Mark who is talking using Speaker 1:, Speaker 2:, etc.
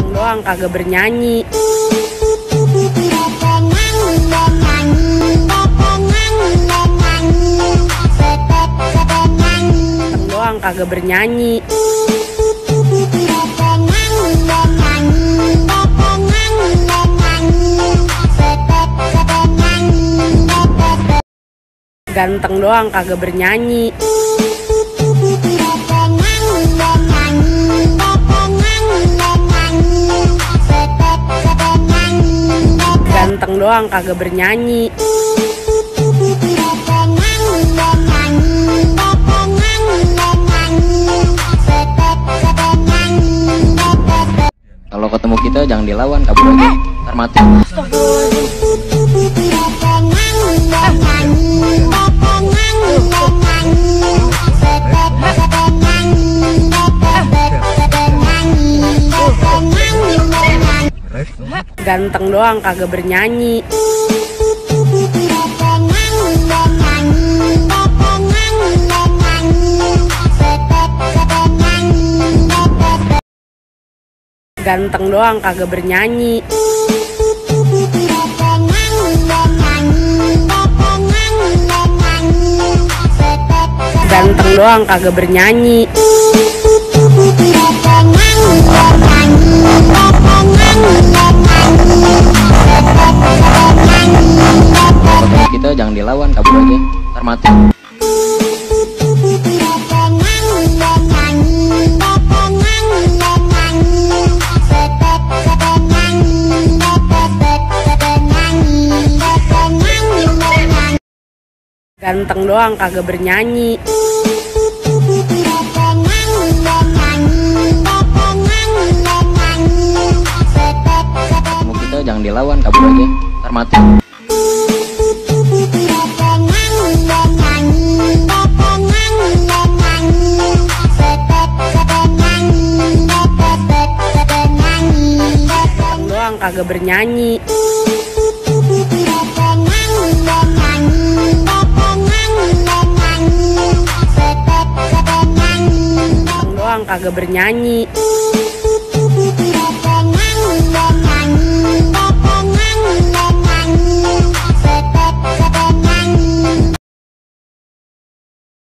Speaker 1: doang kagak bernyanyi. Doang kagak bernyanyi. Ganteng doang kagak bernyanyi. Ganteng doang kagak bernyanyi.
Speaker 2: Kalau ketemu kita jangan dilawan, kabur aja, ntar mati.
Speaker 1: Ganteng doang kagak bernyanyi. Ganteng doang kagak bernyanyi. Ganteng doang kagak bernyanyi.
Speaker 2: Kalau kita jangan dilawan, kabur aja, ntar mati.
Speaker 1: Ganteng doang kagak bernyanyi.
Speaker 2: Ketemu kita jangan dilawan, kabur aja, ntar mati.
Speaker 1: Ganteng doang kagak bernyanyi. Ganteng doang kagak bernyanyi.